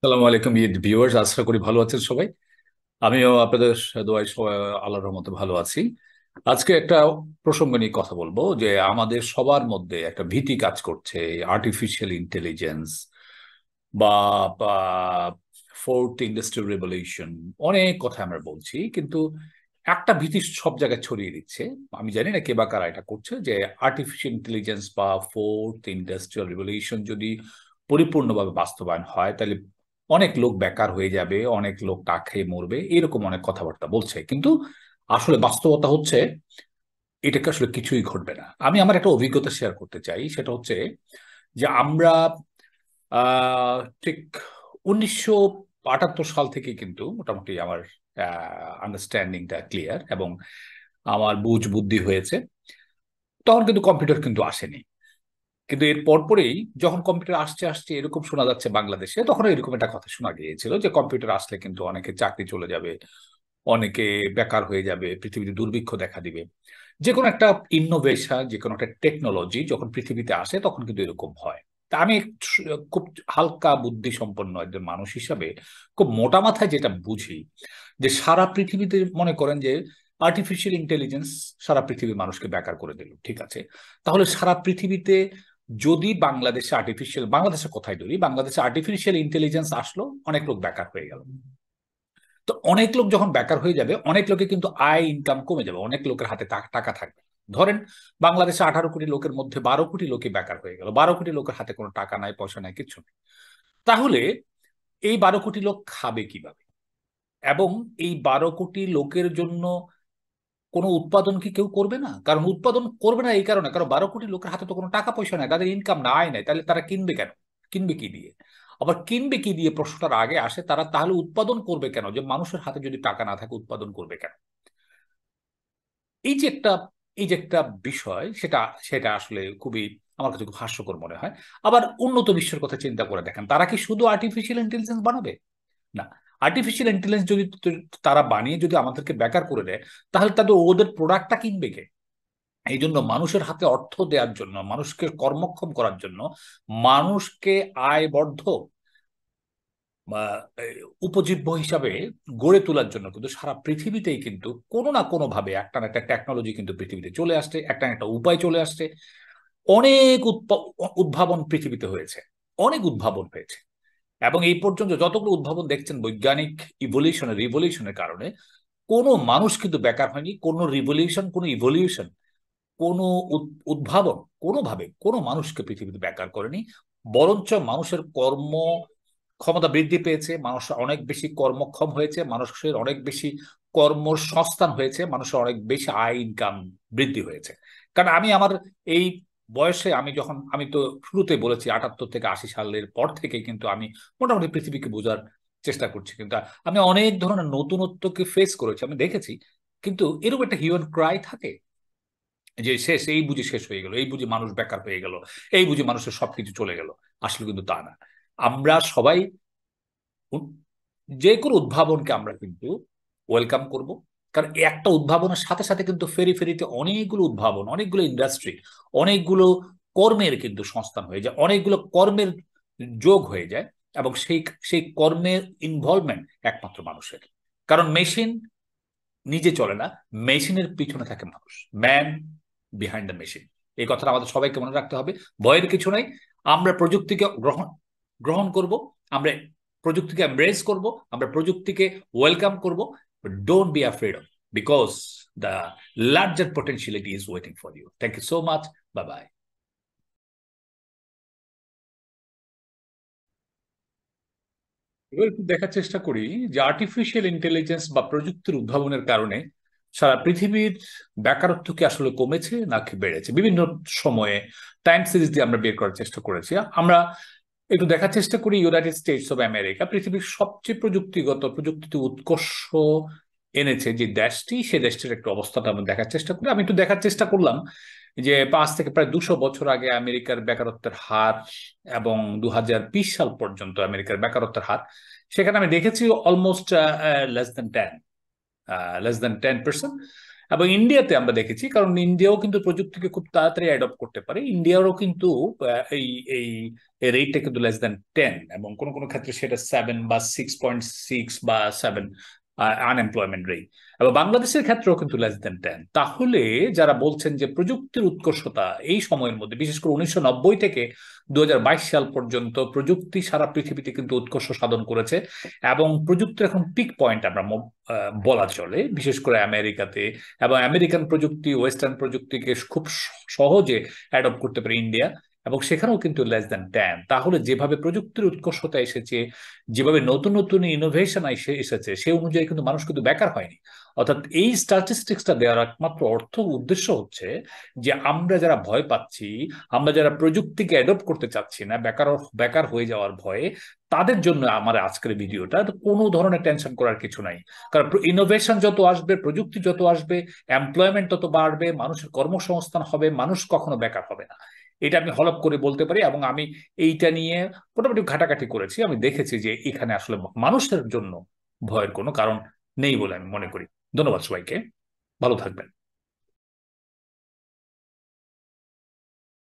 আসসালামু আলাইকুম ভিউয়ার্স, আশা করি ভালো আছেন সবাই। আমিও আপনাদের দোয়ায় সবাই আল্লাহর রহমতে ভালো আছি। আজকে একটা প্রসঙ্গ নিয়ে কথা বলবো যে আমাদের সবার মধ্যে একটা ভীতি কাজ করছে। আর্টিফিশিয়াল ইন্টেলিজেন্স বা ফোর্থ ইন্ডাস্ট্রিয়াল রেভলিউশন, অনেক কথা আমরা বলছি, কিন্তু একটা ভীতি সব জায়গায় ছড়িয়ে দিচ্ছে। আমি জানি না কে বা কারা এটা করছে, যে আর্টিফিশিয়াল ইন্টেলিজেন্স বা ফোর্থ ইন্ডাস্ট্রিয়াল রিভলিউশন যদি পরিপূর্ণভাবে বাস্তবায়ন হয়, তাহলে অনেক লোক বেকার হয়ে যাবে, অনেক লোক টাক খেয়ে মরবে, এরকম অনেক কথাবার্তা বলছে। কিন্তু আসলে বাস্তবতা হচ্ছে এটাকে আসলে কিছুই ঘটবে না। আমি আমার একটা অভিজ্ঞতা শেয়ার করতে চাই, সেটা হচ্ছে যে আমরা ঠিক 1978 সাল থেকে কিন্তু মোটামুটি আমার আন্ডারস্ট্যান্ডিংটা ক্লিয়ার এবং আমার বুঝ বুদ্ধি হয়েছে। তখন কিন্তু কম্পিউটার কিন্তু আসেনি, কিন্তু এর পরপরেই যখন কম্পিউটার আসছে আসছে এরকম শোনা যাচ্ছে বাংলাদেশে, তখন এরকম একটা কথা শোনা গিয়েছিল যে কম্পিউটার আসলে কিন্তু অনেকে চাকরি চলে যাবে, অনেকে বেকার হয়ে যাবে, পৃথিবীতে দুর্ভিক্ষ দেখা দিবে। যে কোনো একটা ইনোভেশন, যে কোনো একটা টেকনোলজি যখন পৃথিবীতে আসে তখন কিন্তু এরকম হয়। তা আমি খুব হালকা বুদ্ধি সম্পন্ন একজন মানুষ হিসাবে খুব মোটা মাথায় যেটা বুঝি, যে সারা পৃথিবীতে মনে করেন যে আর্টিফিশিয়াল ইন্টেলিজেন্স সারা পৃথিবীর মানুষকে বেকার করে দিল, ঠিক আছে। তাহলে সারা পৃথিবীতে যদি বাংলাদেশের কথাই ধরি, বাংলাদেশে আর্টিফিশিয়াল ইন্টেলিজেন্স আসলো, অনেক লোক বেকার হয়ে গেল। তো অনেক লোক যখন বেকার হয়ে যাবে, অনেক লোকের কিন্তু আয় ইনকাম কমে যাবে, অনেক লোকের হাতে টাকা থাকবে না। ধরেন বাংলাদেশে 18 কোটি লোকের মধ্যে 12 কোটি লোকই বেকার হয়ে গেল, 12 কোটি লোকের হাতে কোনো টাকা নাই, পয়সা নাই, কিচ্ছু নেই। তাহলে এই 12 কোটি লোক খাবে কিভাবে? এবং এই 12 কোটি লোকের জন্য কোনো উৎপাদন কি কেউ করবে না? কারণ উৎপাদন করবে না এই কারণে, কারণ 12 কোটি লোকের হাতে তো কোনো টাকা পয়সা নাই, তাদের ইনকাম না, আয় নাই, তাহলে তারা কিনবে কেন? কিনবে কি দিয়ে? আবার কিনবে কি দিয়ে প্রশ্নটার আগে আসে, তারা তাহলে উৎপাদন করবে কেন? যে মানুষের হাতে যদি টাকা না থাকে উৎপাদন করবে কেন? এই যে একটা এই যে একটা বিষয়, সেটা সেটা আসলে খুবই আমার কাছে খুব হাস্যকর মনে হয়। আবার উন্নত বিশ্বের কথা চিন্তা করে দেখেন, তারা কি শুধু আর্টিফিশিয়াল ইন্টেলিজেন্স বানাবে? না। আর্টিফিশিয়াল ইন্টেলিজেন্স যদি তারা বানিয়ে যদি আমাদেরকে বেকার করে দেয়, তাহলে তাদের ওদের প্রোডাক্টটা কিনবে কে? এই জন্য মানুষের হাতে অর্থ দেওয়ার জন্য, মানুষকে কর্মক্ষম করার জন্য, মানুষকে আয়বর্ধক বা উপজীব্য হিসাবে গড়ে তোলার জন্য কিন্তু সারা পৃথিবীতেই কিন্তু কোনো না কোনো ভাবে একটা না একটা টেকনোলজি কিন্তু পৃথিবীতে চলে আসছে, একটা না একটা উপায় চলে আসছে। অনেক উদ্ভাবন পৃথিবীতে হয়েছে, অনেক উদ্ভাবন হয়েছে। এবং এই পর্যন্ত যতগুলো উদ্ভাবন দেখছেন বৈজ্ঞানিক রিভলিউশনের কারণে, কোনো মানুষ কিন্তু বেকার হয়নি। কোনো রিভলিউশন, কোনো ইভলিউশন, কোনো উদ্ভাবন কোনোভাবে কোনো মানুষকে পৃথিবীতে বেকার করেনি। বরঞ্চ মানুষের কর্ম ক্ষমতা বৃদ্ধি পেয়েছে, মানুষ অনেক বেশি কর্মক্ষম হয়েছে, মানুষের অনেক বেশি কর্মসংস্থান হয়েছে, মানুষের অনেক বেশি আয় ইনকাম বৃদ্ধি হয়েছে। কারণ আমি আমার এই বয়সে, আমি তো শুরুতে বলেছি 78 থেকে 80 সালের পর থেকে কিন্তু আমি মোটামুটি পৃথিবীকে বোঝার চেষ্টা করছি, কিন্তু আমি অনেক ধরনের নতুনত্বকে ফেস করেছি, আমি দেখেছি। কিন্তু এরকম একটা হিউম্যান ক্রাই থাকে যে শেষ, এই বুঝি শেষ হয়ে গেল, এই বুঝি মানুষ বেকার হয়ে গেল, এই বুঝি মানুষের সবকিছু চলে গেল। আসলে কিন্তু তা না। আমরা সবাই উদ- যে কোনো উদ্ভাবনকে আমরা কিন্তু ওয়েলকাম করব। কারণ একটা উদ্ভাবনের সাথে সাথে কিন্তু ফেরি ফেরিতে অনেকগুলো উদ্ভাবন, অনেকগুলো ইন্ডাস্ট্রি, অনেকগুলো কর্মের কিন্তু সংস্থান হয়ে যায়, অনেকগুলো কর্মের যোগ হয়ে যায়। এবং সেই সেই কর্মের ইনভলভমেন্ট একমাত্র মানুষের। কারণ মেশিন নিজে চলে না, মেশিনের পিছনে থাকে মানুষ। Man behind the machine. এই কথাটা আমাদের সবাইকে মনে রাখতে হবে। ভয়ের কিছু নাই। আমরা প্রযুক্তিকে গ্রহণ গ্রহণ করব, আমরা প্রযুক্তিকে এমব্রেস করব, আমরা প্রযুক্তিকে ওয়েলকাম করব। Don't be afraid of, because the larger potentiality is waiting for you. Thank you so much. Bye bye. এবার একটু দেখার চেষ্টা করি যে আর্টিফিশিয়াল ইন্টেলিজেন্স বা প্রযুক্তির উদ্ভাবনের কারণে সারা পৃথিবীর বেকারত্ব কি আসলে কমেছে নাকি বেড়েছে। বিভিন্ন সময়ে টাইম সিরিজ দিয়ে আমরা বের করার চেষ্টা করেছি। আমরা একটু দেখার চেষ্টা করি ইউনাইটেড স্টেটস অফ আমেরিকা, পৃথিবীর সবচেয়ে প্রযুক্তিতে উৎকর্ষ এনেছে যে দেশটি, সেই দেশটির একটু অবস্থাটা আমরা দেখার চেষ্টা করি। আমি একটু দেখার চেষ্টা করলাম যে 5 থেকে প্রায় 200 বছর আগে আমেরিকার বেকারত্বের হার এবং 2020 সাল পর্যন্ত আমেরিকার বেকারত্বের হার, সেখানে আমি দেখেছি অলমোস্ট লেস দেন 10%। এবং ইন্ডিয়াতে আমরা দেখেছি, কারণ ইন্ডিয়াও কিন্তু প্রযুক্তিকে খুব তাড়াতাড়ি অ্যাডপ্ট করতে পারে, ইন্ডিয়ারও কিন্তু এই এই রেটটা কিন্তু লেস দ্যান 10, এবং কোনো কোনো ক্ষেত্রে সেটা 7 বা 6.6 বা 7 আনএমপ্লয়মেন্ট রেট, এবং বাংলাদেশের ক্ষেত্রেও কিন্তু লেস দ্যান 10। তাহলে যারা বলছেন যে প্রযুক্তির উৎকর্ষতা এই সময়ের মধ্যে, বিশেষ করে 1990 থেকে 2022 সাল পর্যন্ত প্রযুক্তি সারা পৃথিবীতে কিন্তু উৎকর্ষ সাধন করেছে, এবং প্রযুক্তির এখন পিক পয়েন্ট আমরা বলা চলে, বিশেষ করে আমেরিকাতে, এবং আমেরিকান প্রযুক্তি ওয়েস্টার্ন প্রযুক্তিকে খুব সহজে অ্যাডপ্ট করতে পারে ইন্ডিয়া, এবং সেখানেও কিন্তু লেস দ্যান 10। তাহলে যেভাবে প্রযুক্তির উৎকর্ষতা এসেছে, যেভাবে নতুন নতুন ইনোভেশন এসেছে, সে অনুযায়ী কিন্তু মানুষ কিন্তু বেকার হয়নি। অর্থাৎ এই স্ট্যাটিস্টিক্সটা দেওয়ার একমাত্র উদ্দেশ্য হচ্ছে যে আমরা যারা ভয় পাচ্ছি, আমরা যারা প্রযুক্তিকে অ্যাডপ্ট করতে চাচ্ছি না, বেকার বেকার হয়ে যাওয়ার ভয়ে, তাদের জন্য আমার আজকের ভিডিওটা। কোনো ধরনের টেনশন করার কিছু নাই, কারণ ইনোভেশন যত আসবে, প্রযুক্তি যত আসবে, এমপ্লয়মেন্ট তত বাড়বে, মানুষের কর্মসংস্থান হবে, মানুষ কখনো বেকার হবে না। এটা আমি হলপ করে বলতে পারি, এবং আমি এইটা নিয়ে মোটামুটি ঘাটাঘাটি করেছি, আমি দেখেছি যে এখানে আসলে মানুষের জন্য ভয়ের কোনো কারণ নেই বলে আমি মনে করি। ধন্যবাদ সবাইকে, ভালো থাকবেন।